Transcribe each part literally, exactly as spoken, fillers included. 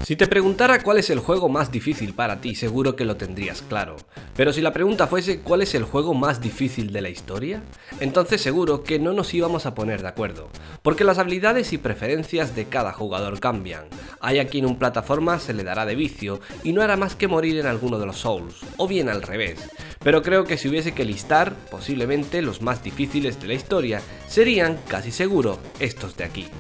Si te preguntara cuál es el juego más difícil para ti, seguro que lo tendrías claro. Pero si la pregunta fuese ¿cuál es el juego más difícil de la historia? Entonces seguro que no nos íbamos a poner de acuerdo, porque las habilidades y preferencias de cada jugador cambian. Hay a quien un plataforma se le dará de vicio y no hará más que morir en alguno de los Souls, o bien al revés. Pero creo que si hubiese que listar, posiblemente los más difíciles de la historia serían, casi seguro, estos de aquí.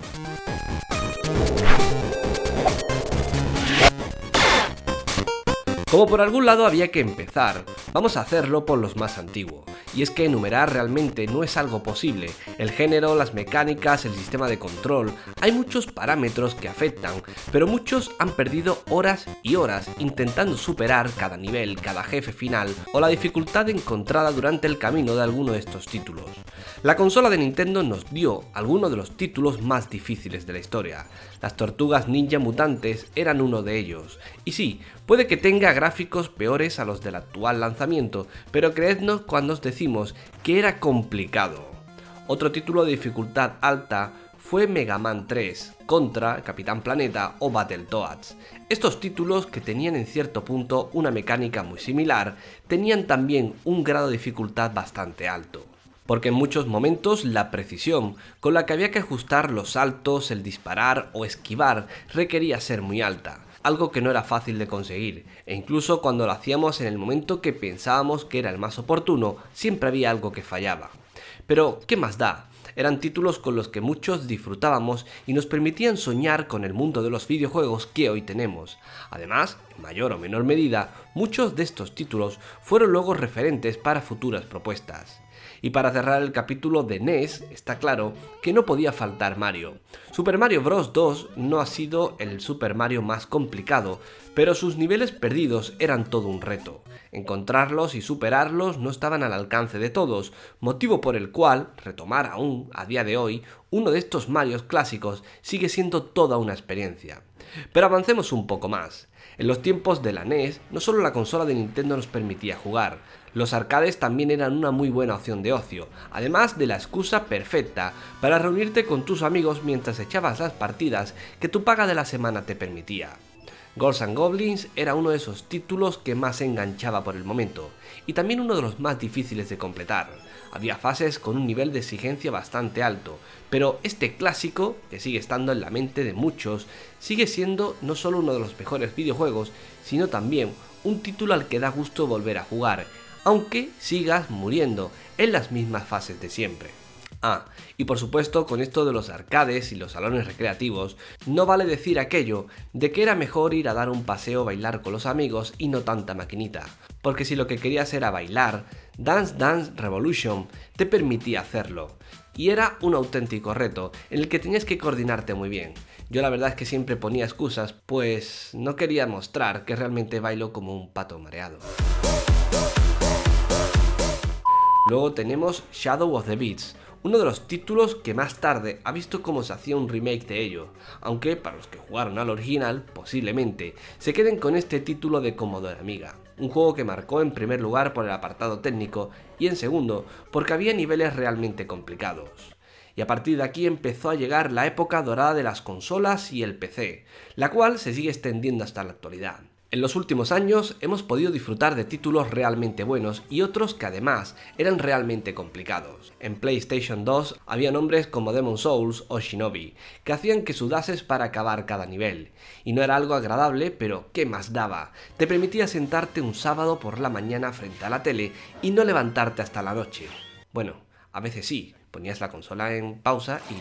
Como por algún lado había que empezar, vamos a hacerlo por los más antiguos. Y es que enumerar realmente no es algo posible. El género, las mecánicas, el sistema de control, hay muchos parámetros que afectan, pero muchos han perdido horas y horas intentando superar cada nivel, cada jefe final o la dificultad encontrada durante el camino de alguno de estos títulos. La consola de Nintendo nos dio algunos de los títulos más difíciles de la historia. Las Tortugas Ninja Mutantes eran uno de ellos. Y sí, puede que tenga gráficos peores a los del actual lanzamiento, pero creednos cuando os decimos que era complicado. Otro título de dificultad alta fue Mega Man tres, Contra, Capitán Planeta o Battletoads. Estos títulos, que tenían en cierto punto una mecánica muy similar, tenían también un grado de dificultad bastante alto. Porque en muchos momentos la precisión con la que había que ajustar los saltos, el disparar o esquivar requería ser muy alta, algo que no era fácil de conseguir, e incluso cuando lo hacíamos en el momento que pensábamos que era el más oportuno, siempre había algo que fallaba. Pero, ¿qué más da? Eran títulos con los que muchos disfrutábamos y nos permitían soñar con el mundo de los videojuegos que hoy tenemos. Además, en mayor o menor medida, muchos de estos títulos fueron luego referentes para futuras propuestas. Y para cerrar el capítulo de N E S, está claro que no podía faltar Mario. Super Mario Bros. dos no ha sido el Super Mario más complicado, pero sus niveles perdidos eran todo un reto. Encontrarlos y superarlos no estaban al alcance de todos, motivo por el cual retomar aún, a día de hoy, uno de estos Marios clásicos sigue siendo toda una experiencia. Pero avancemos un poco más. En los tiempos de la N E S, no solo la consola de Nintendo nos permitía jugar, los arcades también eran una muy buena opción de ocio, además de la excusa perfecta para reunirte con tus amigos mientras echabas las partidas que tu paga de la semana te permitía. Ghosts and Goblins era uno de esos títulos que más enganchaba por el momento, y también uno de los más difíciles de completar. Había fases con un nivel de exigencia bastante alto, pero este clásico, que sigue estando en la mente de muchos, sigue siendo no solo uno de los mejores videojuegos, sino también un título al que da gusto volver a jugar, aunque sigas muriendo en las mismas fases de siempre. Ah, y por supuesto con esto de los arcades y los salones recreativos, no vale decir aquello de que era mejor ir a dar un paseo o bailar con los amigos y no tanta maquinita, porque si lo que querías era bailar, Dance Dance Revolution te permitía hacerlo, y era un auténtico reto en el que tenías que coordinarte muy bien. Yo la verdad es que siempre ponía excusas, pues no quería mostrar que realmente bailo como un pato mareado. Luego tenemos Shadow of the Beast, uno de los títulos que más tarde ha visto cómo se hacía un remake de ello, aunque para los que jugaron al original, posiblemente, se queden con este título de Commodore Amiga, un juego que marcó en primer lugar por el apartado técnico y en segundo porque había niveles realmente complicados. Y a partir de aquí empezó a llegar la época dorada de las consolas y el P C, la cual se sigue extendiendo hasta la actualidad. En los últimos años hemos podido disfrutar de títulos realmente buenos y otros que además eran realmente complicados. En PlayStation dos había nombres como Demon's Souls o Shinobi, que hacían que sudases para acabar cada nivel. Y no era algo agradable, pero ¿qué más daba? Te permitía sentarte un sábado por la mañana frente a la tele y no levantarte hasta la noche. Bueno, a veces sí, ponías la consola en pausa y...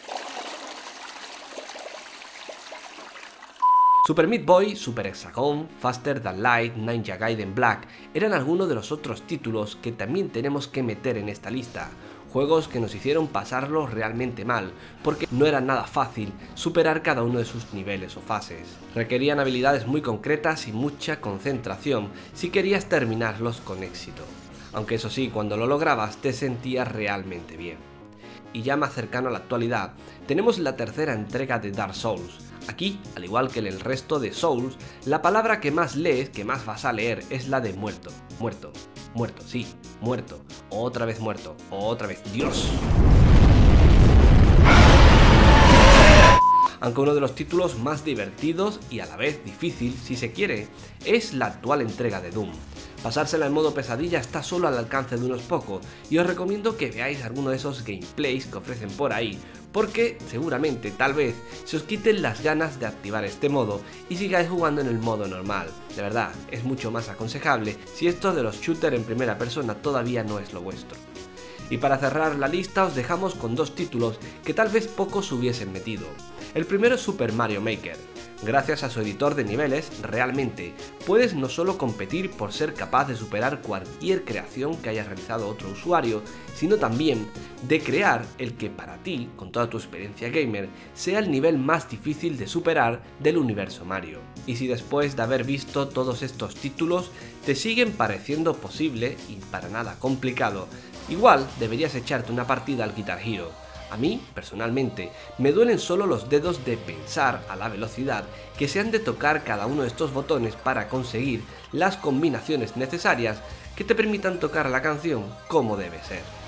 Super Meat Boy, Super Hexagon, Faster Than Light, Ninja Gaiden Black eran algunos de los otros títulos que también tenemos que meter en esta lista. Juegos que nos hicieron pasarlo realmente mal, porque no era nada fácil superar cada uno de sus niveles o fases. Requerían habilidades muy concretas y mucha concentración si querías terminarlos con éxito. Aunque eso sí, cuando lo lograbas te sentías realmente bien. Y ya más cercano a la actualidad, tenemos la tercera entrega de Dark Souls. Aquí, al igual que en el resto de Souls, la palabra que más lees, que más vas a leer, es la de muerto, muerto, muerto, sí, muerto, otra vez muerto, otra vez, Dios. aunque uno de los títulos más divertidos y a la vez difícil, si se quiere, es la actual entrega de Doom. Pasársela en modo pesadilla está solo al alcance de unos pocos, y os recomiendo que veáis alguno de esos gameplays que ofrecen por ahí, porque seguramente, tal vez, se os quiten las ganas de activar este modo y sigáis jugando en el modo normal. De verdad, es mucho más aconsejable si esto de los shooters en primera persona todavía no es lo vuestro. Y para cerrar la lista os dejamos con dos títulos que tal vez pocos hubiesen metido. El primero es Super Mario Maker. Gracias a su editor de niveles, realmente puedes no solo competir por ser capaz de superar cualquier creación que haya realizado otro usuario, sino también de crear el que para ti, con toda tu experiencia gamer, sea el nivel más difícil de superar del universo Mario. Y si después de haber visto todos estos títulos te siguen pareciendo posible y para nada complicado, igual deberías echarte una partida al Guitar Hero. A mí, personalmente, me duelen solo los dedos de pensar a la velocidad que se han de tocar cada uno de estos botones para conseguir las combinaciones necesarias que te permitan tocar la canción como debe ser.